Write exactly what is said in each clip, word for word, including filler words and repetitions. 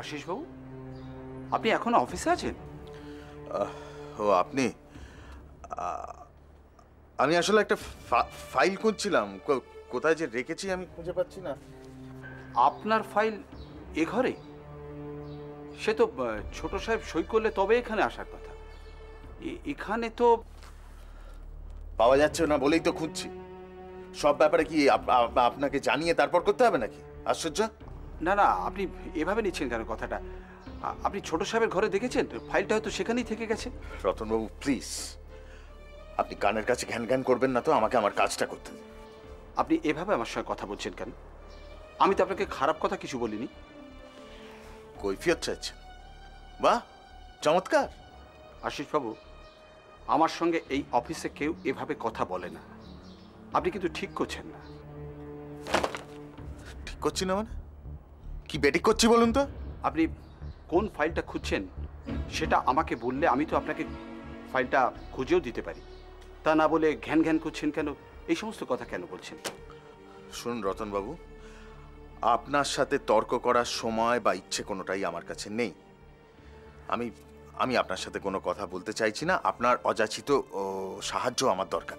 আশিস বাবু, আপনি এখন অফিসে আছেন? ও আপনি, আমি আসলে একটা ফাইল খুঁজছিলাম, কোথায় যে রেখেছি আমি খুঁজে পাচ্ছি না। আপনার ফাইল এ ঘরে? সে তো ছোট সাহেব সই করলে তবে এখানে আসার কথা। এখানে তো পাওয়া যাচ্ছে না বলেই তো খুঁজছি। সব ব্যাপারে কি আপনাকে জানিয়ে তারপর করতে হবে নাকি? আশ্চর্য। না না, আপনি এভাবে নিচ্ছেন কেন কথাটা? আপনি ছোট সাহেবের ঘরে দেখেছেন? ফাইলটা হয়তো সেখানেই থেকে গেছে। রতনবাবু প্লিজ, আপনি কানের কাছে ঘ্যান ঘ্যান করবেন না তো, আমাকে আমার কাজটা করতে দিন। আপনি এভাবে আমার সঙ্গে কথা বলছেন কেন? আমি তো আপনাকে খারাপ কথা কিছু বলিনি। কৈফিয়ত চাইছেন? বাহ, চমৎকার। আশিস বাবু, আমার সঙ্গে এই অফিসে কেউ এভাবে কথা বলে না। আপনি কিন্তু ঠিক করছেন না। ঠিক করছি না মানে? কি বেঠিক করছি বলুন তো? আপনি কোন ফাইলটা খুঁজছেন সেটা আমাকে বললে আমি তো আপনাকে ফাইলটা খুঁজেও দিতে পারি। তা না বলে ঘ্যান ঘ্যান করছেন কেন? এই সমস্ত কথা কেন বলছেন? শুনুন রতনবাবু, আপনার সাথে তর্ক করার সময় বা ইচ্ছে কোনোটাই আমার কাছে নেই। আমি আমি আপনার সাথে কোনো কথা বলতে চাইছি না। আপনার অযাচিত সাহায্য আমার দরকার।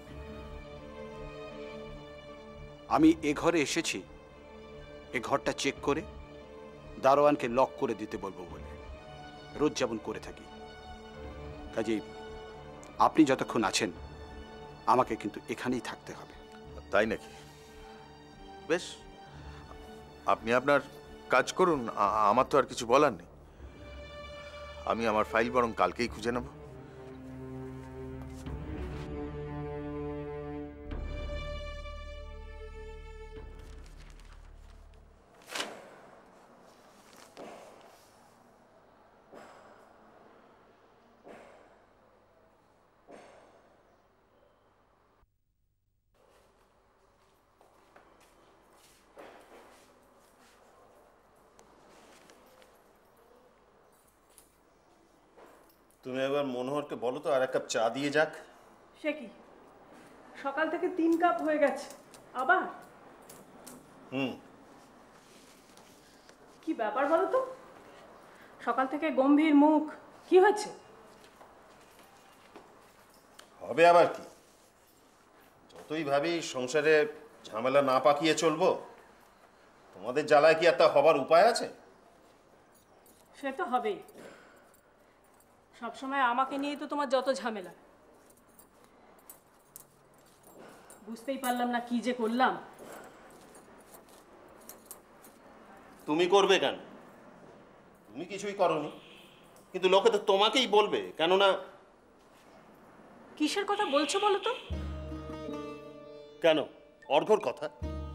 আমি এ ঘরে এসেছি এ ঘরটা চেক করে দারোয়ানকে লক করে দিতে বলবো বলে, রোজ যেমন করে থাকি। কাজেই আপনি যতক্ষণ আছেন আমাকে কিন্তু এখানেই থাকতে হবে। তাই নাকি? বেশ, আপনি আপনার কাজ করুন, আমার তো আর কিছু বলার নেই। আমি আমার ফাইল বরং কালকেই খুঁজে নেব। তুমি এবার মনোহরকে বলো তো আর এক কাপ চা দিয়ে যাক। সে কি, সকাল থেকে তিন কাপ হয়ে গেছে আবার? হুম, কি ব্যাপার বলো তো? সকাল থেকে গম্ভীর মুখ, কি হয়েছে? হবে আবার কি? যতই ভাবি সংসারে ঝামেলা না পাকিয়ে চলবো, তোমাদের জ্বালায় কি একটা হবার উপায় আছে? সে তো হবেই। সবসময় আমাকে নিয়ে তো তোমার যত ঝামেলা। বুঝতেই পারলাম না কি যে করলাম। তুমি করবে কেন? তুমি কিছুই করনি, কিন্তু লোকে তো তোমাকেই বলবে, কেননা। কিসের কথা বলছো বলো তো? কেন, অর্ঘর কথা?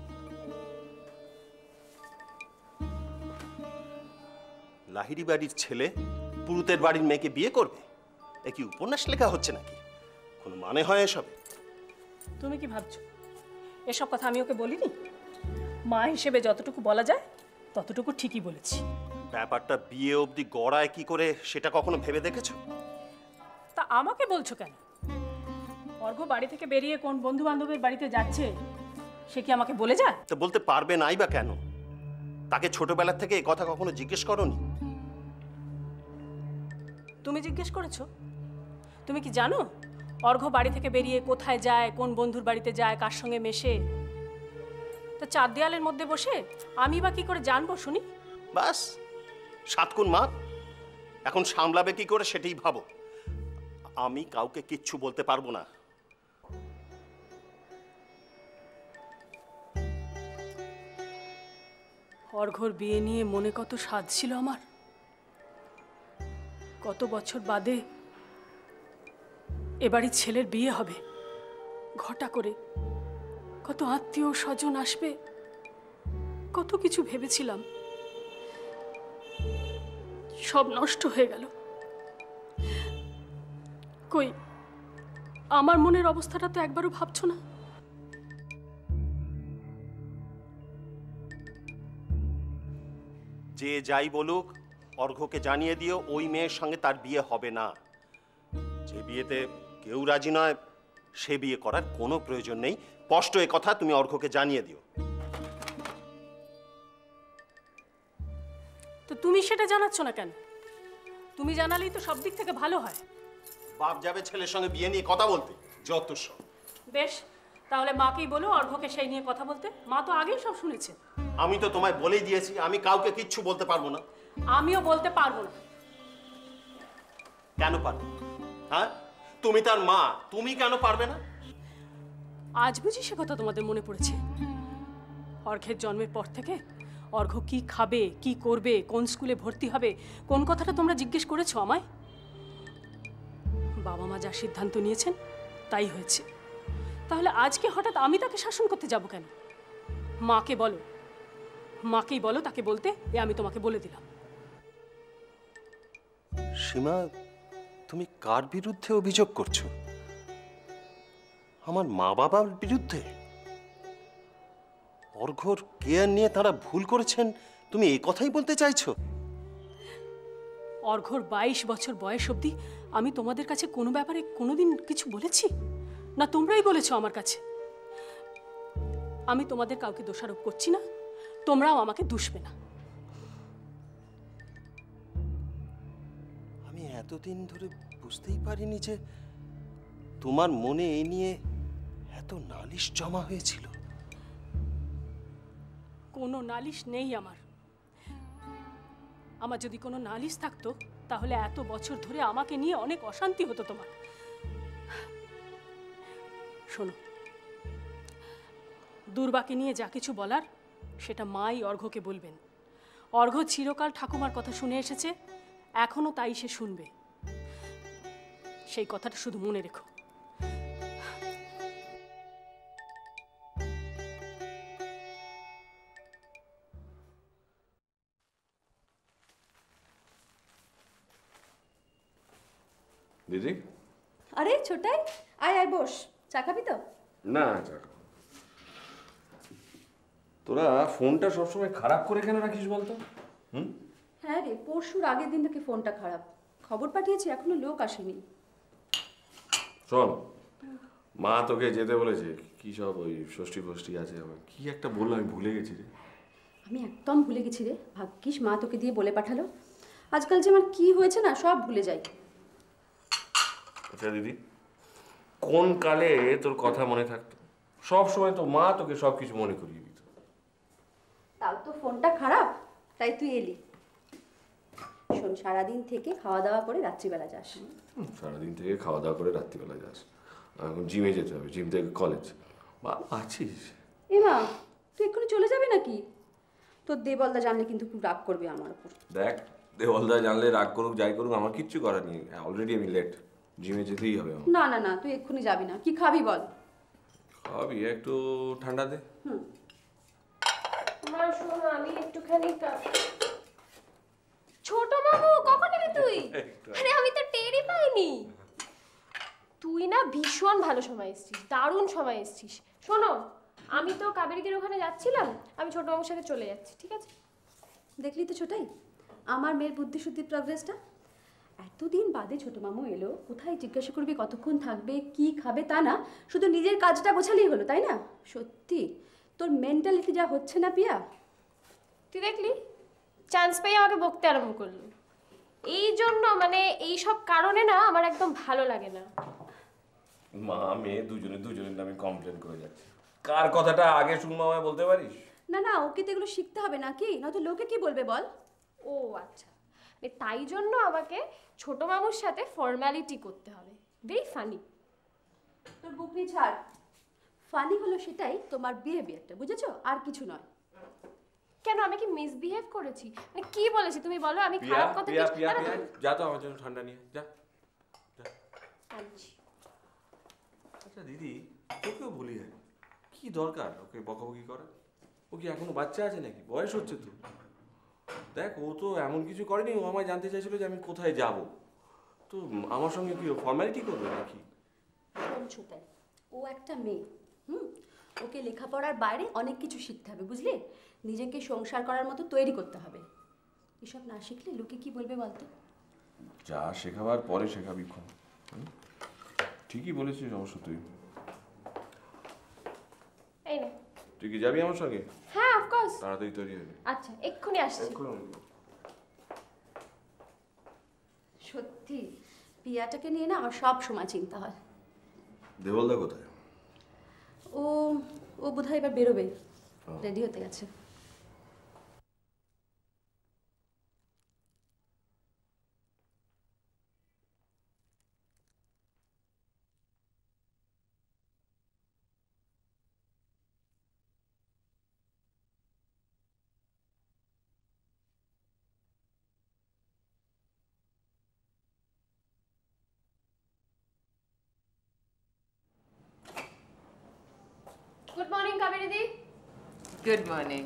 লাহিড়ী বাড়ির ছেলে পুরুতের বাড়ির মেয়েকে বিয়ে করবে? এ কি উপন্যাস লেখা হচ্ছে নাকি? কোনো মানে হয় এসব? তুমি কি ভাবছো এসব কথা আমি ওকে বলিনি? মা হিসেবে যতটুকু বলা যায় ততটুকু ঠিকই বলেছি। ব্যাপারটা বিয়ে অবধি গড়ায় কি করে সেটা কখনো ভেবে দেখেছো? তা আমাকে বলছো কেন? অর্ঘ বাড়ি থেকে বেরিয়ে কোন বন্ধু বান্ধবের বাড়িতে যাচ্ছে সে কি আমাকে বলে যায়? তা বলতে পারবে নাই বা কেন? তাকে ছোটবেলা থেকে এই কথা কখনো জিজ্ঞেস করোনি? তুমি জিজ্ঞেস করেছো? তুমি কি জানো অর্ঘ বাড়ি থেকে বেরিয়ে কোথায় যায়, কোন বন্ধুর বাড়িতে যায়, কার সঙ্গে মেশে? তা চার দেয়ালের মধ্যে বসে আমি বা কি করে জানবো শুনি? বাস, সাতকুন মা এখন সামলাবে কি করে সেটাই ভাবো। আমি কাউকে কিচ্ছু বলতে পারবো না। অর্ঘর বিয়ে নিয়ে মনে কত সাধ ছিল আমার। কত বছর বাদে এবাড়ির ছেলের বিয়ে হবে, ঘটা করে কত আত্মীয় স্বজন আসবে, কত কিছু ভেবেছিলাম, সব নষ্ট হয়ে গেল। কই আমার মনের অবস্থাটা তো একবারও ভাবছো না? যে যাই বলুক, অর্ঘ্যকে জানিয়ে দিও ওই মেয়ের সঙ্গে তার বিয়ে হবে না। যে বিয়েতে কেউ রাজি নয় সে বিয়ে করার কোনো প্রয়োজন নেই। স্পষ্ট এ কথা তুমি অর্ঘ্যকে জানিয়ে দিও। তো তুমি সেটা জানাচ্ছ না কেন? তুমি জানালেই তো সব দিক থেকে ভালো হয়। বাপ যাবে ছেলের সঙ্গে বিয়ে নিয়ে কথা বলতে, যত সব। বেশ, তাহলে মাকেই বলো অর্ঘ্যকে সেই নিয়ে কথা বলতে। মা তো আগেই সব শুনেছে। আমি তো তোমায় বলেই দিয়েছি আমি কাউকে কিচ্ছু বলতে পারবো না। আমিও বলতে পারবো না। কেন পারবে? হ্যাঁ, তুমি তার মা, তুমি কেন পারবে না? আজ বুঝি সে কথা তোমাদের মনে পড়েছে? অর্ঘ্যের জন্মের পর থেকে অর্ঘ্য কি খাবে, কি করবে, কোন স্কুলে ভর্তি হবে, কোন কথাটা তোমরা জিজ্ঞেস করেছো আমায়? বাবা মা যা সিদ্ধান্ত নিয়েছেন তাই হয়েছে। তাহলে আজকে হঠাৎ আমি তাকে শাসন করতে যাব কেন? মাকে বলো, মাকেই বলো তাকে বলতে। এ আমি তোমাকে বলে দিলাম। সীমা, তুমি কার বিরুদ্ধে অভিযোগ করছো? আমার মা বাবার বিরুদ্ধে? অর্ঘ্যর কেয়ার নিয়ে তারা ভুল করেছেন, তুমি এই কথাই বলতে চাইছো? অর্ঘ্যর বাইশ বছর বয়স অবধি আমি তোমাদের কাছে কোনো ব্যাপারে কোনোদিন কিছু বলেছি? না তোমরাই বলেছো আমার কাছে? আমি তোমাদের কাউকে দোষারোপ করছি না, তোমরাও আমাকে দুষবে না। আমি এতদিন ধরে বুঝতেই পারিনি যে তোমার মনে এই নিয়ে এত নালিশ জমা হয়েছিল। কোনো নালিশ নেই আমার। আমার যদি কোনো নালিশ থাকতো তাহলে এত বছর ধরে আমাকে নিয়ে অনেক অশান্তি হতো তোমার। শোনো, দুর্বাকে নিয়ে যা কিছু বলার সেটা মাই অর্ঘ্যকে বলবেন। অর্ঘ্য চিরকাল ঠাকুমার কথা শুনে এসেছে, এখনো তাই সে শুনবে। সেই কথাটা শুধু মনে রেখো। দিদি, আরে ছোটাই, আয় আয় বস। চা খাবি তো? না চা খাবো। তোরা ফোনটা সবসময় খারাপ করে কেন রাখিস বলতো? হুম? হ্যাঁ রে, পরশুর আগের দিন থেকে ফোনটা খারাপ। খবর পাঠিয়েছি, এখনো লোক আসেনি। শোন, মা তোকে যেতে বলেছে। কি সব ওই ষষ্ঠী ফষ্ঠী আছে, আমার কি একটা বললো আমি ভুলে গেছি রে। আমি একদম ভুলে গেছি রে। ভাগ্যিস মা তোকে দিয়ে বলে পাঠালো। আজকাল যে আমার কি হয়েছে না, সব ভুলে যাই। আচ্ছা দিদি, কোন কালে তোর কথা মনে থাকতো? সব সময় তো মা তোকে সব কিছু মনে করিয়ে দিত। তাও তো ফোনটা খারাপ, তাই তুই এলি। শোন, সারাদিন থেকে খাওয়া দাওয়া করে রাত্রিবেলা যাস। হুম, সারাদিন থেকে খাওয়া দাওয়া করে রাত্রিবেলা যাস। এখন জিমে যেতে হবে, জিম থেকে কলেজ। বা আছিস? এ মা, তুই এক্ষুনি চলে যাবি নাকি? তোর দেবলদা জানলে কিন্তু খুব রাগ করবে আমার উপর। দেখ, দেওয়ালদা জানলে রাগ করুক যাই করুক, আমার কিচ্ছু করার নেই। অলরেডি আমি লেট, জিমে যেতেই হবে আমার। না না না, তুই এক্ষুনি যাবি না। কি খাবি বল? খাবি একটু ঠান্ডা দে। হুম। মা শোনো, আমি একটুখানি ছোট মামু, কখন এলি তুই? আরে আমি তো টেরই পাইনি। তুই না ভীষণ ভালো সময় এসেছিস, দারুণ সময় এসেছিস। শোনো, আমি তো কাবেরীদের ওখানে যাচ্ছিলাম, আমি ছোট মামুর সাথে চলে যাচ্ছি, ঠিক আছে? দেখলি তো ছোটাই, আমার মেয়ের বুদ্ধি শুদ্ধির প্রগ্রেসটা। এতদিন বাদে ছোট মামু এলো, কোথায় জিজ্ঞাসা করবি কতক্ষণ থাকবে, কি খাবে তা না, শুধু নিজের কাজটা গোছালেই হলো, তাই না? সত্যি তোর মেন্টালিটি যা হচ্ছে না পিয়া। তুই দেখলি, চান্স পেয়ে আমাকে বকতে আরম্ভ করলো। এই জন্য মানে এই সব কারণে না আমার একদম ভালো লাগে না। মা মেয়ে দুজনে দুজনের নামে কমপ্লেন করে যাচ্ছে। কার কথাটা আগে শুনবো আমায় বলতে পারিস? না না, ওকে তো এগুলো শিখতে হবে নাকি, নয়তো লোকে কি বলবে বল। ও আচ্ছা, মানে তাই জন্য আমাকে ছোট মামুর সাথে ফর্মালিটি করতে হবে। Very funny. তোর বুকনি ছাড়। ফানি হলো সেটাই তোমার বিহেভিয়ারটা, বুঝেছো? আর কিছু নয়। কেন, আমি কি মিসবিহেভ করেছি? মানে কি বলেছি তুমি বলো? আমি পিয়া খারাপ কথা পিয়া কিছু- পিয়া না, না, পিয়া, যা তো আমার জন্য ঠান্ডা নিয়ে যা। আনছি। আচ্ছা দিদি, তোকেও বলি হয়, কি দরকার ওকে বকাবকি করা? ও কি এখনো বাচ্চা আছে নাকি? বয়স হচ্ছে তো। দেখ, ও তো এমন কিছু করেনি। ও আমায় জানতে চাইছিল যে আমি কোথায় যাব। তো আমার সঙ্গে কি ফর্মালিটি করবে নাকি? কোন ছোটাই, ও একটা মেয়ে। হুম, ওকে লেখাপড়ার বাইরে অনেক কিছু শিখতে হবে, বুঝলি? নিজেকে সংসার করার মতো তৈরি করতে হবে। এসব না শিখলে লোকে কি বলবে বলতো? যা শেখাবার পরে শেখাবি ক্ষণ। ঠিকই বলেছিস অবশ্য তুই। এই নে। তুই কি যাবি আমার সঙ্গে? হ্যাঁ, অফকোর্স। তাড়াতাড়ি তৈরি হবি। আচ্ছা, এক্ষুনি আসছি। এক্ষুনি। সত্যি পিয়াটাকে নিয়ে না আমার সব সময় চিন্তা হয়। দেবলদা কোথায়? ও ও বোধহয় এবার বেরোবে, রেডি হতে গেছে। Good morning Kaveri di. Good morning.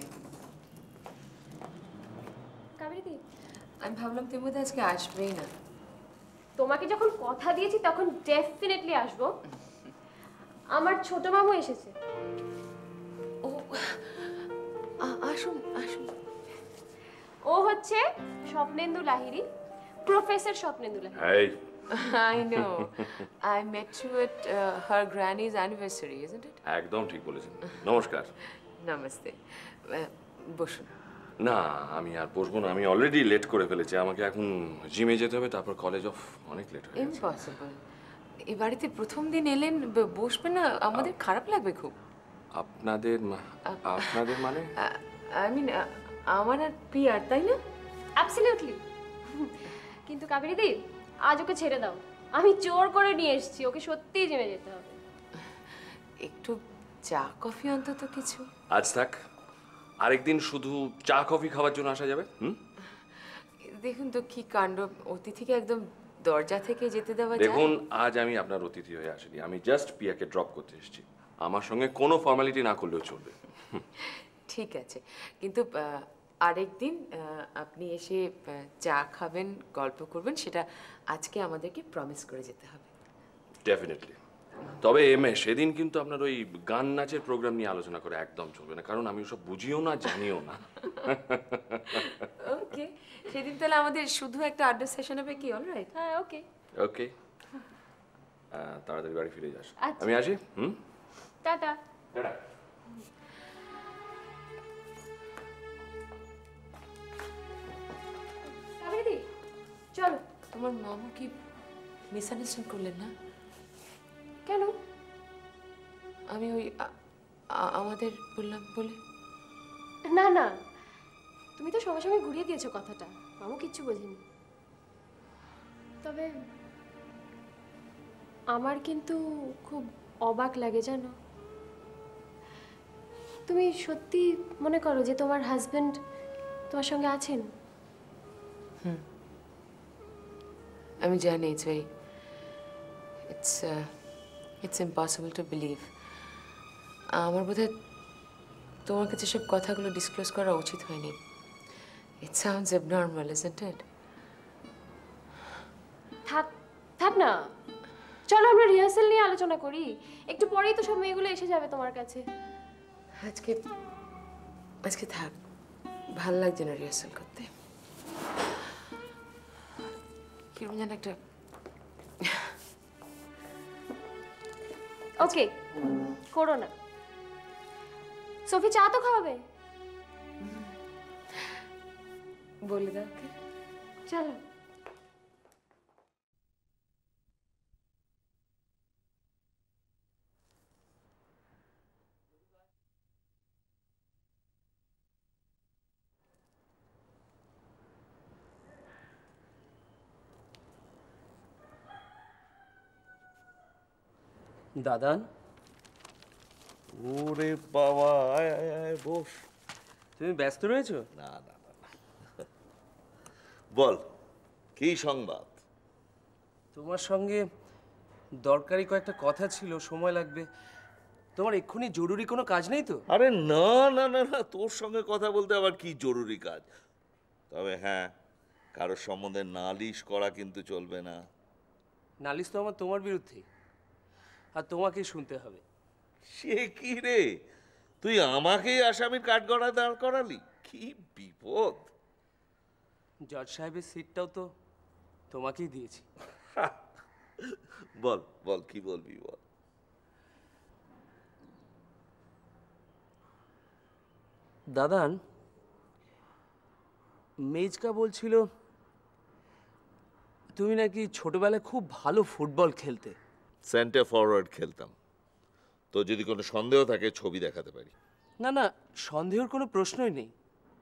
Kaveri di, আমি ভাবলাম তুমি বোধহয় আজকে আসবেই না। তোমাকে যখন কথা দিয়েছি তখন ডেফিনেটলি আসবো। আমার ছোট মামু এসেছে। ও আ- আসুন আসুন। ও হচ্ছে স্বপ্নেন্দু লাহিড়ী, প্রফেসর স্বপ্নেন্দু লাহিড়ী। এই I know. I met you at uh, her granny's anniversary, isn't it? একদম ঠিক বলেছেন। নমস্কার। Namaste. Uh, বসুন। না আমি আর বসবো না, আমি অলরেডি লেট করে ফেলেছি। আমাকে এখন জিমে যেতে হবে, তারপর কলেজ অফ, অনেক লেট হয়ে গেছে। Impossible. এই বাড়িতে প্রথম দিন এলেন, ব- বসবেন না? আমাদের খারাপ লাগবে খুব। আপনাদের মা- আপনাদের মানে? আই মিন আমার আর পিয়ার, তাই না? অ্যাবসলিউটলি। কিন্তু কাবেরী দি, আজ ওকে ছেড়ে দাও। আমি জোর করে নিয়ে এসেছি, ওকে সত্যিই জিমে যেতে হবে। একটু চা কফি অন্তত কিছু। আজ থাক, আরেকদিন শুধু চা কফি খাওয়ার জন্য আসা যাবে। হুম, দেখুন তো কি কাণ্ড, অতিথিকে একদম দরজা থেকে যেতে দেওয়া যায়? দেখুন আজ আমি আপনার অতিথি হয়ে আসিনি, আমি জাস্ট পিয়াকে ড্রপ করতে এসেছি। আমার সঙ্গে কোনো ফর্মালিটি না করলেও চলবে। ঠিক আছে, কিন্তু আহ, আরেকদিন আহ, আপনি এসে আহ, চা খাবেন, গল্প করবেন, সেটা আজকে আমাদেরকে প্রমিস করে যেতে হবে। ডেফিনেটলি। তবে এম এ সেদিন কিন্তু আপনার ওই গান নাচের প্রোগ্রাম নিয়ে আলোচনা করে একদম চলবে না, কারণ আমি ওসব বুঝিও না জানিও না। ওকে, সেদিন তাহলে আমাদের শুধু একটা আড্ডা সেশন হবে কি? অলরাইট। হ্যাঁ, ওকে। ওকে, তাড়াতাড়ি বাড়ি ফিরে যাস। আচ্ছা। আমি আসি। হুম, টাটা। টাটা। কাবেরী দি, চলো। তোমার মামু কি মিসআন্ডারস্ট্যান্ড করলেন না? কেন? আমি ওই আ- আ- আমাদের বললাম বলে। না না, তুমি তো সঙ্গে সঙ্গে ঘুরিয়ে দিয়েছো কথাটা, মামু কিচ্ছু বোঝেনি। তবে আমার কিন্তু খুব অবাক লাগে জানো। তুমি সত্যি মনে করো যে তোমার হাজবেন্ড তোমার সঙ্গে আছেন? আমি জানি it's very it's it's impossible to believe. আমার বোধহয় তোমার কাছে সব কথাগুলো ডিসক্লোজ করা উচিত হয়নি। It sounds abnormal, isn't it? থাক থাক না, চলো আমরা রিহার্সাল নিয়ে আলোচনা করি। একটু পরেই তো সব মেয়েগুলো এসে যাবে তোমার কাছে। আজকে আজকে থাক, ভাল লাগছে না রিহার্সাল করতে। কিরকম যেন একটা। ওকে, করো না। সফি, চা তো খাওয়াবে? বলে দাও ওকে। চলো। দাদান, ওরে বাবা, আয় আয় আয়, বস। তুমি ব্যস্ত রয়েছো? না না না না। বল, কি সংবাদ? তোমার সঙ্গে দরকারি কয়েকটা কথা ছিল, সময় লাগবে। তোমার এক্ষুনি জরুরি কোনো কাজ নেই তো? আরে না না না না, তোর সঙ্গে কথা বলতে আবার কি জরুরি কাজ? তবে হ্যাঁ, কারোর সম্বন্ধে নালিশ করা কিন্তু চলবে না। নালিশ তো আমার তোমার বিরুদ্ধে, আর তোমাকেই শুনতে হবে। সে কি রে, তুই আমাকেই আসামির কাঠগড়ায় দাঁড় করালি? কি বিপদ! জজ সাহেবের সিটটাও তো তোমাকেই দিয়েছি। বল বল, কি বলবি বল। দাদান, মেজকা বলছিল তুমি নাকি ছোটবেলায় খুব ভালো ফুটবল খেলতে। সেন্টার ফরওয়ার্ড খেলতাম। তো যদি কোনো সন্দেহ থাকে ছবি দেখাতে পারি। না না, সন্দেহের কোনো প্রশ্নই নেই।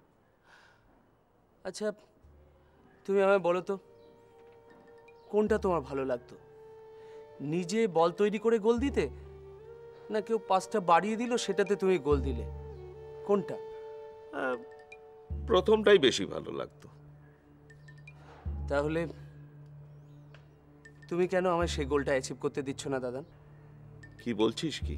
আচ্ছা, তুমি আমায় বলো তো, কোনটা তোমার ভালো লাগতো? নিজে বল তৈরি করে গোল দিতে, না কেউ পাঁচটা বাড়িয়ে দিল সেটাতে তুমি গোল দিলে? কোনটা? আহ, প্রথমটাই বেশি ভালো লাগতো। তাহলে তুমি কেন আমায় সেই গোলটা অ্যাচিভ করতে দিচ্ছ না দাদা? কি বলছিস কি?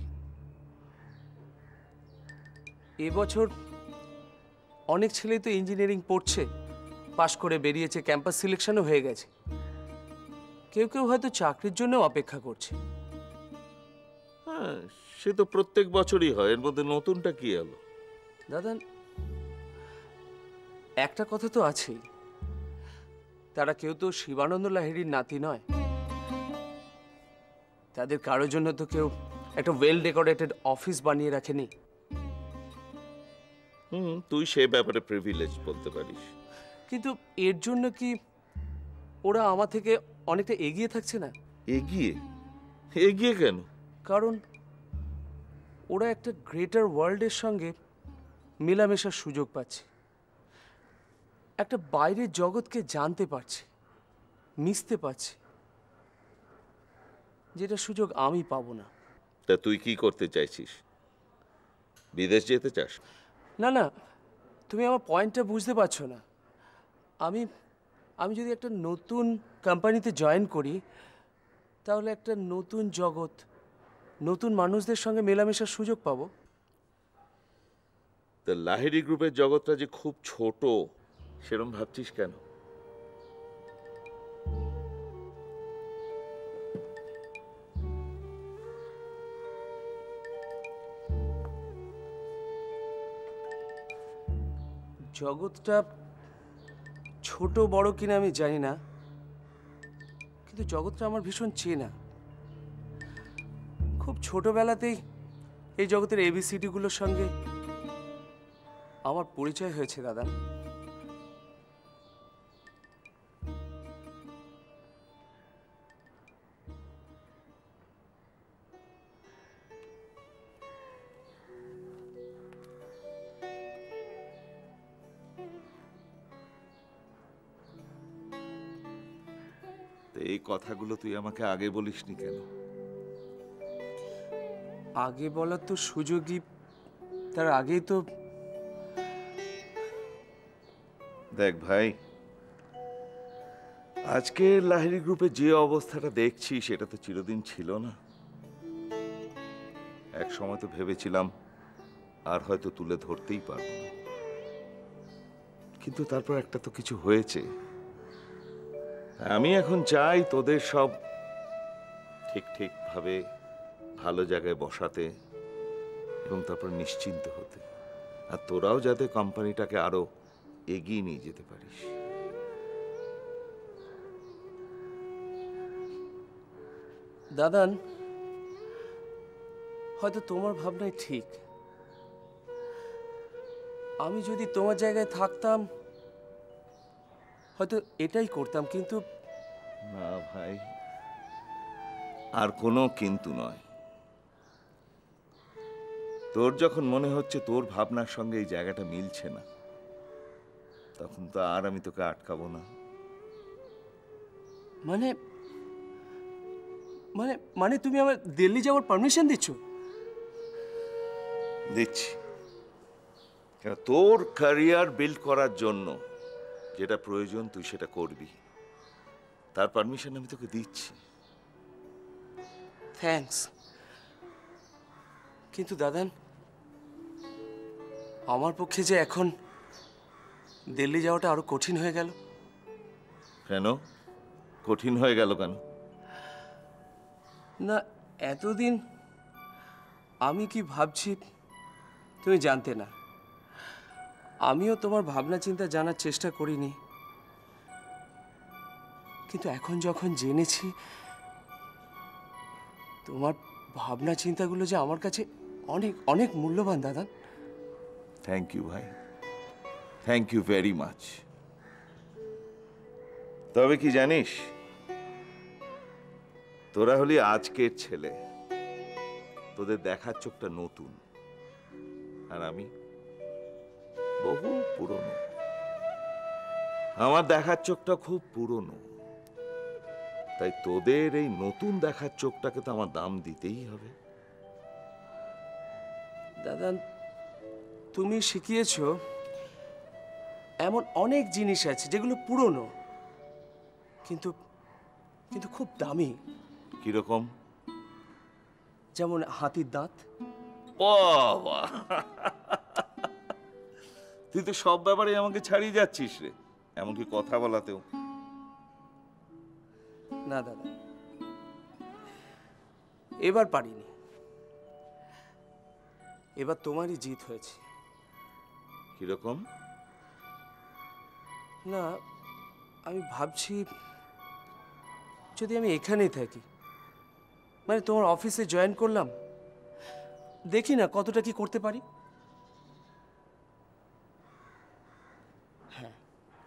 এবছর অনেক ছেলেই তো ইঞ্জিনিয়ারিং পড়ছে, পাশ করে বেরিয়েছে, ক্যাম্পাস সিলেকশনও হয়ে গেছে। কেউ কেউ হয়তো চাকরির জন্য অপেক্ষা করছে। হ্যাঁ, সে তো প্রত্যেক বছরই হয়, এর মধ্যে নতুনটা কি এলো? দাদা, একটা কথা তো আছেই, তারা কেউ তো শিবানন্দ লাহিড়ীর নাতি নয়। তাদের কারোর জন্য তো কেউ একটা ওয়েল ডেকোরেটেড অফিস বানিয়ে রাখেনি। হুম, তুই সে ব্যাপারে প্রিভিলেজ বলতে পারিস। কিন্তু এর জন্য কি ওরা আমার থেকে অনেকটা এগিয়ে থাকছে না? এগিয়ে? এগিয়ে কেন? কারণ ওরা একটা গ্রেটার ওয়ার্ল্ডের সঙ্গে মেলামেশার সুযোগ পাচ্ছে, একটা বাইরের জগৎকে জানতে পারছে, মিশতে পারছে, যেটা সুযোগ আমি পাবো না। তা তুই কি করতে চাইছিস? বিদেশ যেতে চাস? না না, তুমি আমার পয়েন্টটা বুঝতে পারছো না। আমি আমি যদি একটা নতুন কোম্পানিতে জয়েন করি, তাহলে একটা নতুন জগৎ, নতুন মানুষদের সঙ্গে মেলামেশার সুযোগ পাবো। তা লাহিড়ী গ্রুপের জগৎটা যে খুব ছোট, সেরকম ভাবছিস কেন? জগৎটা ছোট বড় কিনা আমি জানি না, কিন্তু জগৎটা আমার ভীষণ চেনা। খুব ছোটবেলাতেই এই জগতের এবিসিডিগুলোর সঙ্গে আমার পরিচয় হয়েছে দাদা। এই কথাগুলো তুই আমাকে আগে বলিসনি কেন? আগে বলার তো সুযোগই, তার আগেই তো। দেখ ভাই, আজকে লাহিড়ী গ্রুপে যে অবস্থাটা দেখছি সেটা তো চিরদিন ছিল না। এক সময় তো ভেবেছিলাম আর হয়তো তুলে ধরতেই পারবো না, কিন্তু তারপর একটা তো কিছু হয়েছে। আমি এখন চাই তোদের সব ঠিক ঠিক ভাবে ভালো জায়গায় বসাতে এবং তারপর নিশ্চিন্ত হতে, আর তোরাও যাতে কোম্পানিটাকে আরো এগিয়ে নিয়ে যেতে পারিস। দাদান, হয়তো তোমার ভাবনাই ঠিক। আমি যদি তোমার জায়গায় থাকতাম হয়তো এটাই করতাম, কিন্তু না ভাই, আর কোনো কিন্তু নয়। তোর যখন মনে হচ্ছে তোর ভাবনার সঙ্গে এই জায়গাটা মিলছে না, তখন তো আর আমি তোকে আটকাবো না। মানে মানে মানে তুমি আমার দিল্লি যাওয়ার পারমিশন দিচ্ছ? দিচ্ছি। তোর ক্যারিয়ার বিল্ড করার জন্য যেটা প্রয়োজন তুই সেটা করবি, তার পারমিশন আমি তোকে দিচ্ছি। থ্যাঙ্কস। কিন্তু দাদান, আমার পক্ষে যে এখন দিল্লি যাওয়াটা আরো কঠিন হয়ে গেল। কেন কঠিন হয়ে গেল কেন? না, এতদিন আমি কি ভাবছি তুমি জানতে না। আমিও তোমার ভাবনা চিন্তা জানার চেষ্টা করিনি, কিন্তু এখন যখন জেনেছি তোমার ভাবনা চিন্তাগুলো যে আমার কাছে অনেক অনেক মূল্যবান দাদা। থ্যাংক ইউ ভাই, থ্যাংক ইউ ভেরি মাচ। তবে কি জানিস, তোরা হলি আজকের ছেলে, তোদের দেখার চোখটা নতুন, আর আমি বহু পুরনো। আমার দেখার চোখটা খুব পুরনো, তাই তোদের এই নতুন দেখার চোখটাকে তো আমার দাম দিতেই হবে। দাদা, তুমি শিখিয়েছ এমন অনেক জিনিস আছে যেগুলো পুরনো কিন্তু কিন্তু খুব দামি। কিরকম? যেমন হাতির দাঁত। বাবা, তুই তো সব ব্যাপারে আমাকে ছাড়িয়ে যাচ্ছিস রে, এমনকি কথা বলাতেও। না দাদা, এবার পারিনি। এবার তোমারই জিত হয়েছে। কিরকম? না, আমি ভাবছি যদি আমি এখানেই থাকি, মানে তোমার অফিসে জয়েন করলাম, দেখি না কতটা কি করতে পারি। হ্যাঁ,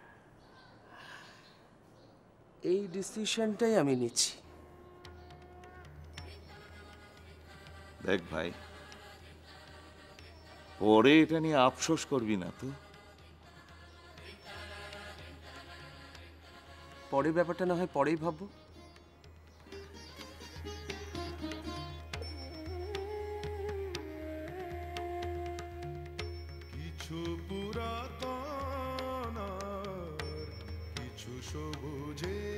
এই ডিসিশনটাই আমি নিচ্ছি। দেখ ভাই, পরে এটা নিয়ে আফসোস করবি না তো। পরের ব্যাপারটা না হয় পরেই ভাববো। কিছু পুরাতন আর কিছু সবুজে